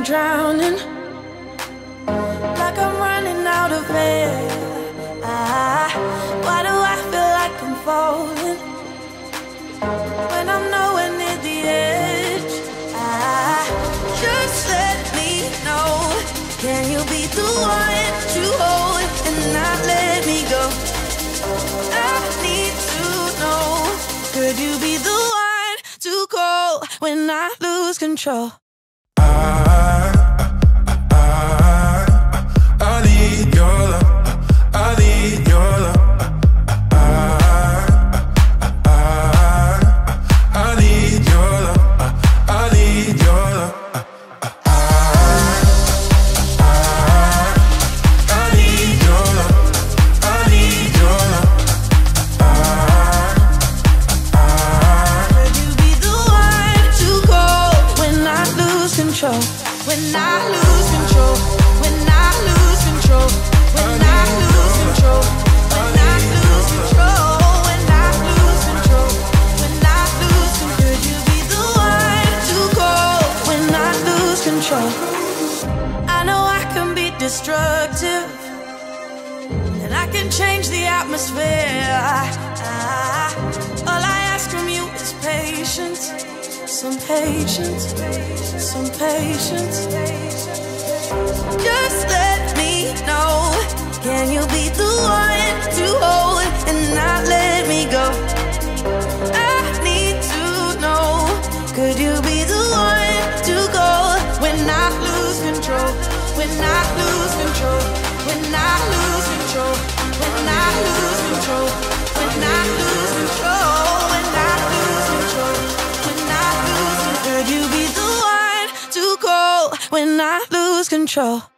drowning, like I'm running out of air. Why do I feel like I'm falling when I'm nowhere near the edge? Just let me know, can you be the one to hold and not let me go? I need to know, could you be the one to call when I lose control? I need your love. I need your love. I need your love. I need your love. I need your love. I need your love. Could you be the one to call when I lose control? When I lose control, when I lose control, when I lose control, when I lose control, when I lose control, when I lose control. Could you be the one to call when I lose control? I know I can be destructive, and I can change the atmosphere. All I ask from you is patience, some patience, some patience. Just let me know, can you be the one to hold and not let me go? I need to know, could you be the one to go when I lose control? When I lose control, when I lose control, when I lose control, when I lose control, when I lose control, when I lose control. Could you be the one to call when I lose control?